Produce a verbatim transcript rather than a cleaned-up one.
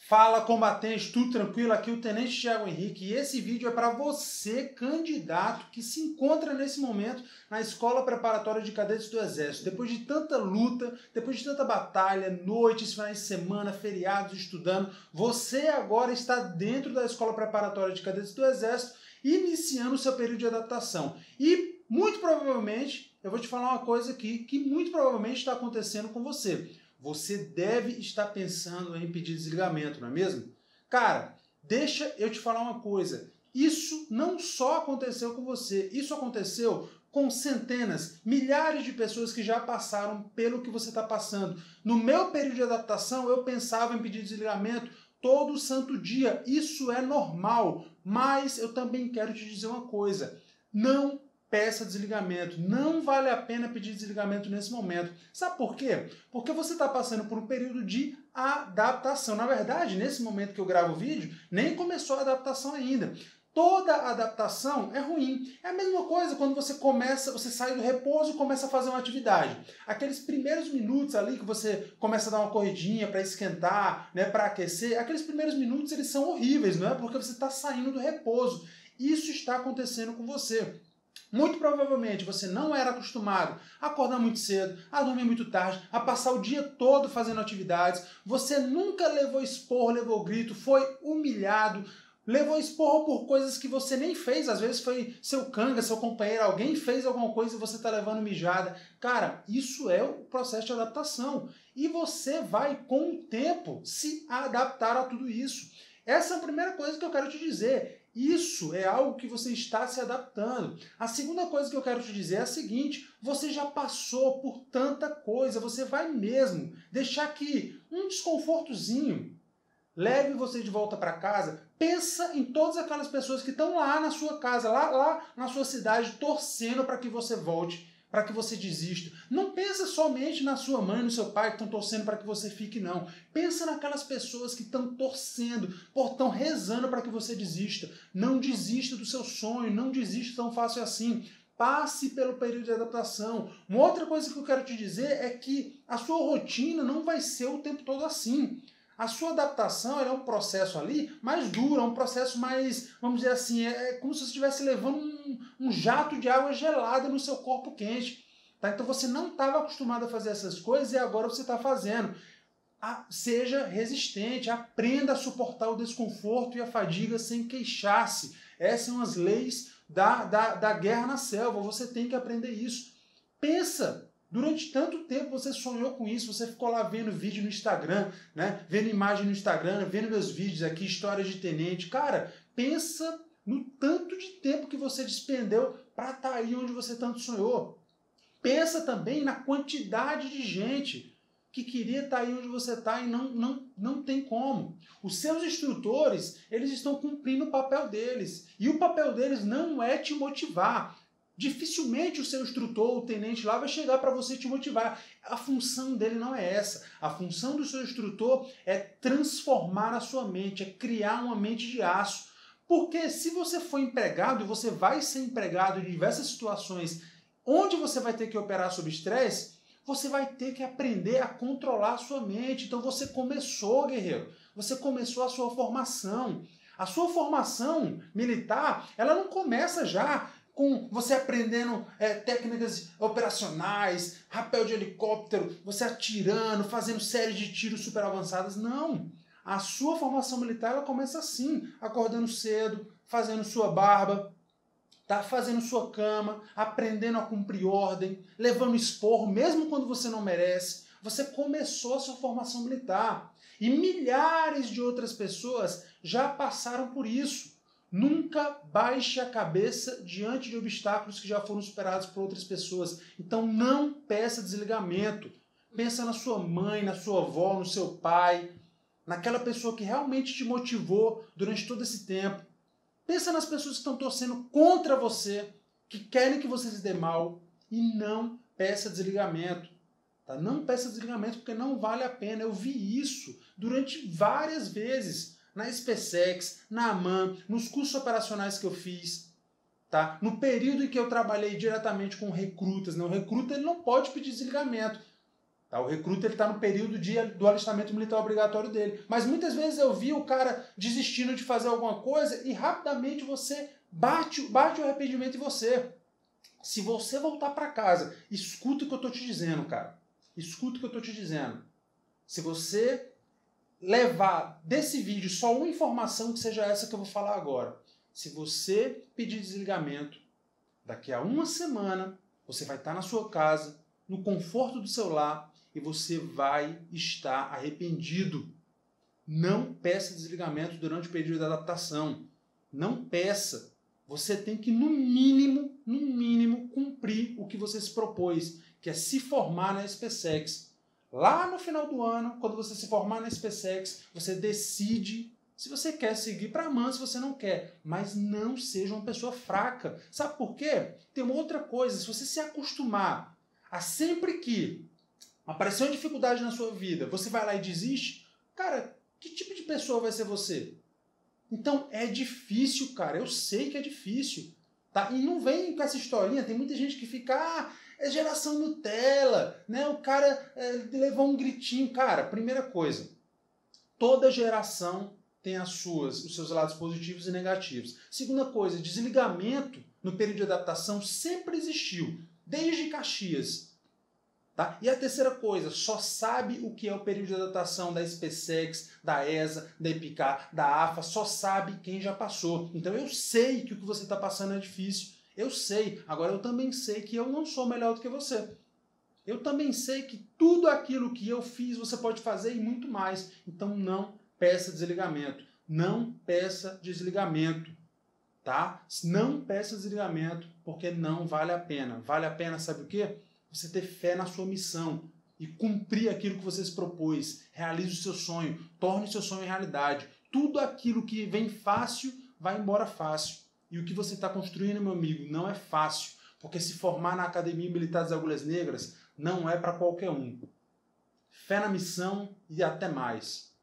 Fala, combatente, tudo tranquilo? Aqui é o Tenente Thiago Henrique e esse vídeo é para você, candidato, que se encontra nesse momento na Escola Preparatória de Cadetes do Exército. Depois de tanta luta, depois de tanta batalha, noites, finais de semana, feriados, estudando, você agora está dentro da Escola Preparatória de Cadetes do Exército, iniciando o seu período de adaptação. E, muito provavelmente, eu vou te falar uma coisa aqui, que muito provavelmente está acontecendo com você. Você deve estar pensando em pedir desligamento, não é mesmo? Cara, deixa eu te falar uma coisa. Isso não só aconteceu com você, isso aconteceu com centenas, milhares de pessoas que já passaram pelo que você está passando. No meu período de adaptação, eu pensava em pedir desligamento todo santo dia. Isso é normal, mas eu também quero te dizer uma coisa. Não peça desligamento. Não vale a pena pedir desligamento nesse momento. Sabe por quê? Porque você está passando por um período de adaptação. Na verdade, nesse momento que eu gravo o vídeo, nem começou a adaptação ainda. Toda adaptação é ruim. É a mesma coisa quando você começa, você sai do repouso e começa a fazer uma atividade. Aqueles primeiros minutos ali que você começa a dar uma corridinha para esquentar, né, para aquecer, aqueles primeiros minutos eles são horríveis, não é? Porque você está saindo do repouso. Isso está acontecendo com você. Muito provavelmente você não era acostumado a acordar muito cedo, a dormir muito tarde, a passar o dia todo fazendo atividades. Você nunca levou esporro, levou grito, foi humilhado, levou esporro por coisas que você nem fez. Às vezes foi seu canga, seu companheiro, alguém fez alguma coisa e você está levando mijada. Cara, isso é o processo de adaptação. E você vai, com o tempo, se adaptar a tudo isso. Essa é a primeira coisa que eu quero te dizer. Isso é algo que você está se adaptando. A segunda coisa que eu quero te dizer é a seguinte: você já passou por tanta coisa, você vai mesmo deixar que um desconfortozinho leve você de volta para casa. Pensa em todas aquelas pessoas que estão lá na sua casa, lá, lá na sua cidade, torcendo para que você volte, para que você desista. Não pensa somente na sua mãe, no seu pai que estão torcendo para que você fique, não. Pensa naquelas pessoas que estão torcendo, estão rezando para que você desista. Não desista do seu sonho, não desista tão fácil assim. Passe pelo período de adaptação. Uma outra coisa que eu quero te dizer é que a sua rotina não vai ser o tempo todo assim. A sua adaptação é um processo ali mais duro, é um processo mais, vamos dizer assim, é como se você estivesse levando um, um jato de água gelada no seu corpo quente. Tá? Então você não estava acostumado a fazer essas coisas e agora você está fazendo. Ah, seja resistente, aprenda a suportar o desconforto e a fadiga sem queixar-se. Essas são as leis da, da, da guerra na selva, você tem que aprender isso. Pensa! Durante tanto tempo você sonhou com isso, você ficou lá vendo vídeo no Instagram, né? Vendo imagem no Instagram, vendo meus vídeos aqui, histórias de tenente. Cara, pensa no tanto de tempo que você despendeu para estar aí onde você tanto sonhou. Pensa também na quantidade de gente que queria estar aí onde você está e não, não, não tem como. Os seus instrutores, eles estão cumprindo o papel deles. E o papel deles não é te motivar. Dificilmente o seu instrutor, o tenente lá, vai chegar para você te motivar. A função dele não é essa. A função do seu instrutor é transformar a sua mente, é criar uma mente de aço. Porque se você for empregado, e você vai ser empregado em diversas situações onde você vai ter que operar sob estresse, você vai ter que aprender a controlar a sua mente. Então você começou, guerreiro. Você começou a sua formação. A sua formação militar, ela não começa já com você aprendendo é, técnicas operacionais, rapel de helicóptero, você atirando, fazendo séries de tiros super avançadas. Não! A sua formação militar ela começa assim, acordando cedo, fazendo sua barba, tá fazendo sua cama, aprendendo a cumprir ordem, levando esporro, mesmo quando você não merece. Você começou a sua formação militar. E milhares de outras pessoas já passaram por isso. Nunca baixe a cabeça diante de obstáculos que já foram superados por outras pessoas. Então não peça desligamento. Pensa na sua mãe, na sua avó, no seu pai, naquela pessoa que realmente te motivou durante todo esse tempo. Pensa nas pessoas que estão torcendo contra você, que querem que você se dê mal, e não peça desligamento. Tá? Não peça desligamento porque não vale a pena. Eu vi isso durante várias vezes. Na SpaceX, na AMAN, nos cursos operacionais que eu fiz, tá? No período em que eu trabalhei diretamente com recrutas, né? O recruta ele não pode pedir desligamento. Tá? O recruta está no período de, do alistamento militar obrigatório dele. Mas muitas vezes eu vi o cara desistindo de fazer alguma coisa e rapidamente você bate, bate o arrependimento em você. Se você voltar para casa, escuta o que eu estou te dizendo, cara. Escuta o que eu estou te dizendo. Se você levar desse vídeo só uma informação que seja essa que eu vou falar agora. Se você pedir desligamento, daqui a uma semana, você vai estar na sua casa, no conforto do seu lar, e você vai estar arrependido. Não peça desligamento durante o período de adaptação. Não peça. Você tem que, no mínimo, no mínimo, cumprir o que você se propôs, que é se formar na SpaceX. Lá no final do ano, quando você se formar na SpaceX, você decide se você quer seguir para a M A N, se você não quer. Mas não seja uma pessoa fraca. Sabe por quê? Tem uma outra coisa. Se você se acostumar a sempre que aparecer uma dificuldade na sua vida, você vai lá e desiste, cara, que tipo de pessoa vai ser você? Então é difícil, cara. Eu sei que é difícil. Tá? E não vem com essa historinha. Tem muita gente que fica... Ah, é geração Nutella, né? O cara é, levou um gritinho. Cara, primeira coisa, toda geração tem as suas, os seus lados positivos e negativos. Segunda coisa, desligamento no período de adaptação sempre existiu, desde Caxias. Tá? E a terceira coisa, só sabe o que é o período de adaptação da SpaceX, da E S A, da EPICAR, da AFA, só sabe quem já passou. Então eu sei que o que você está passando é difícil. Eu sei. Agora eu também sei que eu não sou melhor do que você. Eu também sei que tudo aquilo que eu fiz você pode fazer e muito mais. Então não peça desligamento. Não peça desligamento. Tá? Não peça desligamento porque não vale a pena. Vale a pena, sabe o quê? Você ter fé na sua missão e cumprir aquilo que você se propôs. Realize o seu sonho. Torne o seu sonho realidade. Tudo aquilo que vem fácil vai embora fácil. E o que você está construindo, meu amigo, não é fácil, porque se formar na Academia Militar das Agulhas Negras não é para qualquer um. Fé na missão e até mais.